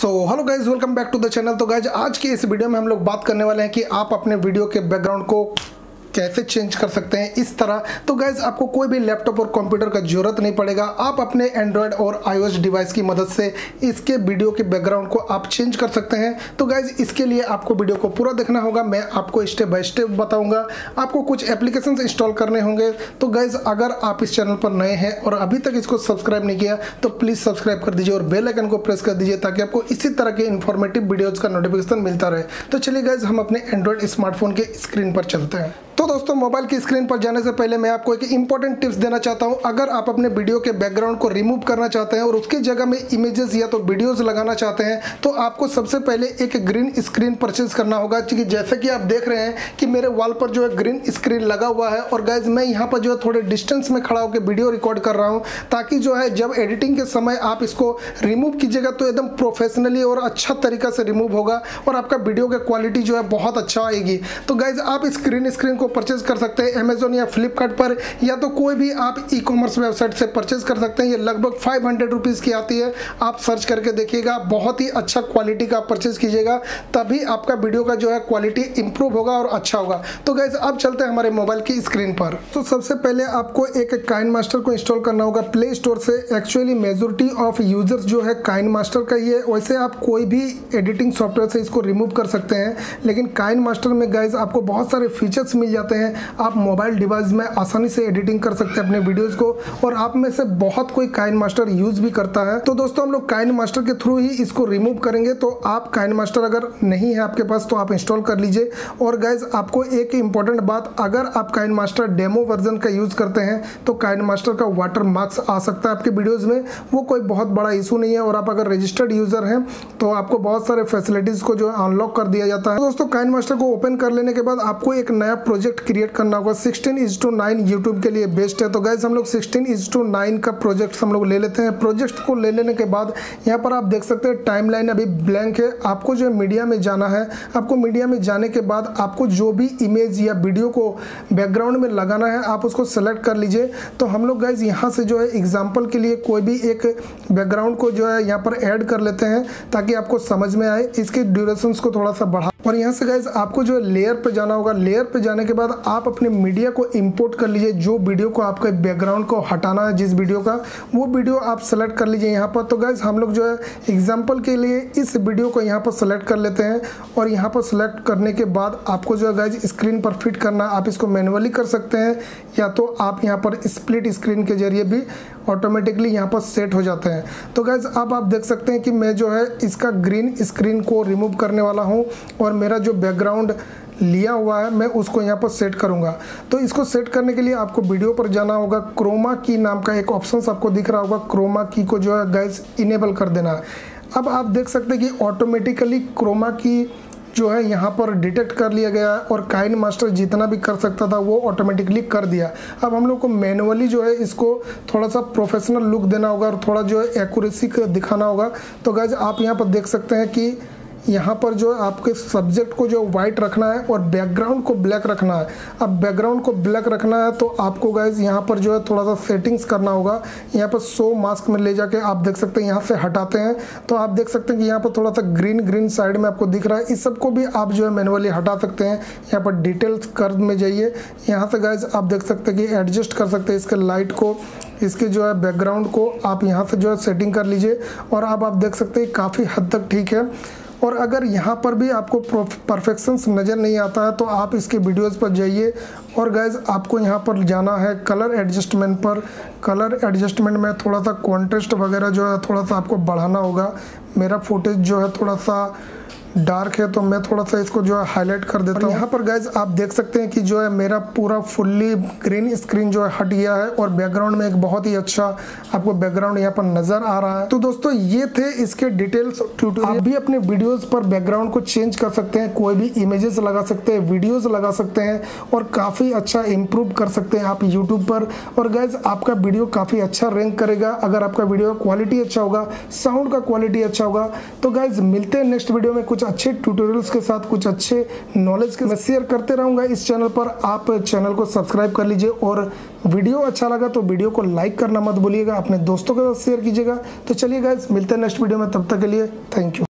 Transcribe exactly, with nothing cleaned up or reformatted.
So hello guys, welcome back to the channel. तो guys आज की इस वीडियो में हम लोग बात करने वाले हैं कि आप अपने वीडियो के बैकग्राउंड को कैसे चेंज कर सकते हैं इस तरह। तो गाइज आपको कोई भी लैपटॉप और कंप्यूटर का जरूरत नहीं पड़ेगा, आप अपने एंड्रॉयड और आईओएस डिवाइस की मदद से इसके वीडियो के बैकग्राउंड को आप चेंज कर सकते हैं। तो गाइज इसके लिए आपको वीडियो को पूरा देखना होगा, मैं आपको स्टेप बाय स्टेप बताऊंगा। आपको कुछ एप्लीकेशंस इंस्टॉल करने होंगे। तो गाइज अगर आप इस चैनल पर नए हैं और अभी तक इसको सब्सक्राइब नहीं किया तो प्लीज़ सब्सक्राइब कर दीजिए और बेल आइकन को प्रेस कर दीजिए ताकि आपको इसी तरह के इन्फॉर्मेटिव वीडियोज़ का नोटिफिकेशन मिलता रहे। तो चलिए गाइज हम अपने एंड्रॉयड स्मार्टफोन के स्क्रीन पर चलते हैं। तो दोस्तों मोबाइल की स्क्रीन पर जाने से पहले मैं आपको एक इंपॉर्टेंट टिप्स देना चाहता हूं। अगर आप अपने वीडियो के बैकग्राउंड को रिमूव करना चाहते हैं और उसकी जगह में इमेजेस या तो वीडियोस लगाना चाहते हैं तो आपको सबसे पहले एक ग्रीन स्क्रीन परचेज करना होगा। क्योंकि जैसे कि आप देख रहे हैं कि मेरे वॉल पर जो है ग्रीन स्क्रीन लगा हुआ है और गाइज मैं यहाँ पर जो है थोड़े डिस्टेंस में खड़ा होकर वीडियो रिकॉर्ड कर रहा हूँ ताकि जो है जब एडिटिंग के समय आप इसको रिमूव कीजिएगा तो एकदम प्रोफेशनली और अच्छा तरीका से रिमूव होगा और आपका वीडियो की क्वालिटी जो है बहुत अच्छा आएगी। तो गाइज आप इस ग्रीन स्क्रीन को परचेज कर सकते हैं अमेज़न या फ्लिपकार्ट पर, या तो कोई भी आप ई कॉमर्स वेबसाइट से परचेज कर सकते हैं। ये लगभग फाइव हंड्रेड रुपीज़ की आती है, आप सर्च करके देखिएगा। बहुत ही अच्छा क्वालिटी का परचेज कीजिएगा तभी आपका वीडियो का जो है क्वालिटी इंप्रूव होगा और अच्छा होगा। तो गाइज अब चलते हैं हमारे मोबाइल की स्क्रीन पर। तो सबसे पहले आपको एक काइनमास्टर को इंस्टॉल करना होगा प्ले स्टोर से। एक्चुअली मेजोरिटी ऑफ यूजर्स जो है काइनमास्टर का ही है, वैसे आप कोई भी एडिटिंग सॉफ्टवेयर से इसको रिमूव कर सकते हैं, लेकिन काइनमास्टर में गाइज आपको बहुत सारे फीचर्स मिल जाते हैं। आप मोबाइल डिवाइस में आसानी से एडिटिंग कर सकते हैं अपने वीडियोस को, और आप में से बहुत कोई काइनमास्टर यूज भी करता है। तो दोस्तों हम लोग काइनमास्टर के थ्रू ही इसको रिमूव करेंगे। तो आप काइनमास्टर अगर नहीं है आपके पास तो आप इंस्टॉल कर लीजिए। और गाइज आपको एक इंपॉर्टेंट बात, अगर आप काइनमास्टर डेमो वर्जन का यूज करते हैं तो काइनमास्टर का वाटर मार्क्स आ सकता है आपके वीडियोज में, वो कोई बहुत बड़ा इशू नहीं है। और आप अगर रजिस्टर्ड यूजर हैं तो आपको बहुत सारे फैसिलिटीज को जो है अनलॉक कर दिया जाता है। तो दोस्तों काइनमास्टर को ओपन कर लेने के बाद आपको एक नया प्रोजेक्ट क्रिएट करना होगा। Sixteen is to nine YouTube के लिए बेस्ट है। तो गाइज हम लोग सिक्सटीन इज टू नाइन का प्रोजेक्ट हम लोग ले लेते हैं। प्रोजेक्ट को ले लेने के बाद यहाँ पर आप देख सकते हैं टाइमलाइन अभी ब्लैंक है। आपको जो है मीडिया में जाना है। आपको मीडिया में जाने के बाद आपको जो भी इमेज या वीडियो को बैकग्राउंड में लगाना है आप उसको सेलेक्ट कर लीजिए। तो हम लोग गाइज यहाँ से जो है एग्जाम्पल के लिए कोई भी एक बैकग्राउंड को जो है यहाँ पर ऐड कर लेते हैं ताकि आपको समझ में आए। इसके ड्यूरेशन को थोड़ा सा बढ़ा, और यहाँ से गाइज आपको जो है लेयर पे जाना होगा। लेयर पे जाने के बाद आप अपने मीडिया को इंपोर्ट कर लीजिए। जो वीडियो को आपके बैकग्राउंड को हटाना है, जिस वीडियो का, वो वीडियो आप सेलेक्ट कर लीजिए यहाँ पर। तो गाइज हम लोग जो है एग्जांपल के लिए इस वीडियो को यहाँ पर सेलेक्ट कर लेते हैं, और यहाँ पर सेलेक्ट करने के बाद आपको जो है गाइज स्क्रीन पर फिट करना। आप इसको मैनुअली कर सकते हैं या तो आप यहाँ पर स्प्लिट स्क्रीन के जरिए भी ऑटोमेटिकली यहाँ पर सेट हो जाते हैं। तो गाइज अब आप देख सकते हैं कि मैं जो है इसका ग्रीन स्क्रीन को रिमूव करने वाला हूँ और मेरा जो बैकग्राउंड लिया हुआ है मैं उसको यहाँ पर सेट करूँगा। तो इसको सेट करने के लिए आपको वीडियो पर जाना होगा। क्रोमा की नाम का एक ऑप्शन आपको दिख रहा होगा, क्रोमा की को जो है गाइज इनेबल कर देना है। अब आप देख सकते हैं कि ऑटोमेटिकली क्रोमा की जो है यहाँ पर डिटेक्ट कर लिया गया है और काइनमास्टर जितना भी कर सकता था वो ऑटोमेटिकली कर दिया। अब हम लोग को मैनुअली जो है इसको थोड़ा सा प्रोफेशनल लुक देना होगा और थोड़ा जो है एक्यूरेसी दिखाना होगा। तो गाइज आप यहाँ पर देख सकते हैं कि यहाँ पर जो आपके सब्जेक्ट को जो वाइट रखना है और बैकग्राउंड को ब्लैक रखना है। अब बैकग्राउंड को ब्लैक रखना है तो आपको गाइज यहाँ पर जो है थोड़ा सा सेटिंग्स करना होगा। यहाँ पर शो मास्क में ले जाके आप देख सकते हैं, यहाँ से हटाते हैं तो आप देख सकते हैं कि यहाँ पर थोड़ा सा ग्रीन ग्रीन साइड में आपको दिख रहा है। इस सब को भी आप जो है मैनुअली हटा सकते हैं। यहाँ पर डिटेल्स कर्व में जाइए, यहाँ से गाइज आप देख सकते हैं कि एडजस्ट कर सकते हैं इसके लाइट को, इसके जो है बैकग्राउंड को आप यहाँ से जो है सेटिंग कर लीजिए। और अब आप देख सकते हैं काफ़ी हद तक ठीक है। और अगर यहाँ पर भी आपको परफेक्शंस नज़र नहीं आता है तो आप इसके वीडियोस पर जाइए और गाइज आपको यहाँ पर जाना है कलर एडजस्टमेंट पर। कलर एडजस्टमेंट में थोड़ा सा कॉन्ट्रास्ट वगैरह जो है थोड़ा सा आपको बढ़ाना होगा। मेरा फुटेज जो है थोड़ा सा डार्क है तो मैं थोड़ा सा इसको जो है हाईलाइट कर देता हूँ। यहाँ पर गाइज आप देख सकते हैं कि जो है मेरा पूरा फुल्ली ग्रीन स्क्रीन जो है हट गया है और बैकग्राउंड में एक बहुत ही अच्छा आपको बैकग्राउंड यहाँ पर नजर आ रहा है। तो दोस्तों ये थे इसके डिटेल्स ट्यूटोरियल। आप भी अपने वीडियोस पर बैकग्राउंड को चेंज कर सकते हैं, कोई भी इमेजेस लगा सकते हैं, वीडियोज लगा सकते हैं और काफ़ी अच्छा इम्प्रूव कर सकते हैं आप यूट्यूब पर। और गाइज आपका वीडियो काफ़ी अच्छा रैंक करेगा अगर आपका वीडियो क्वालिटी अच्छा होगा, साउंड का क्वालिटी अच्छा होगा। तो गाइज मिलते हैं नेक्स्ट वीडियो में कुछ अच्छे ट्यूटोरियल्स के साथ, कुछ अच्छे नॉलेज के मैं शेयर करते रहूंगा इस चैनल पर। आप चैनल को सब्सक्राइब कर लीजिए और वीडियो अच्छा लगा तो वीडियो को लाइक करना मत भूलिएगा, अपने दोस्तों के साथ शेयर कीजिएगा। तो चलिए गाइज मिलते हैं नेक्स्ट वीडियो में, तब तक के लिए थैंक यू।